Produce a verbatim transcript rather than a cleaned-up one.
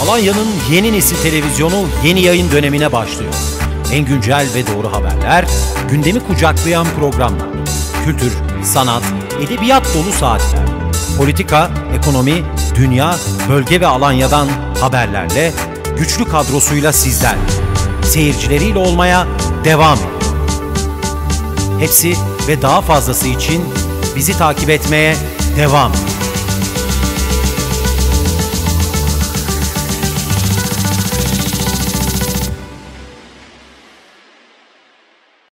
Alanya'nın yeni nesil televizyonu yeni yayın dönemine başlıyor. En güncel ve doğru haberler, gündemi kucaklayan programlar, kültür, sanat, edebiyat dolu saatler, politika, ekonomi, dünya, bölge ve Alanya'dan haberlerle, güçlü kadrosuyla sizler, seyircileriyle olmaya devam ediyor. Hepsi ve daha fazlası için bizi takip etmeye devam edin.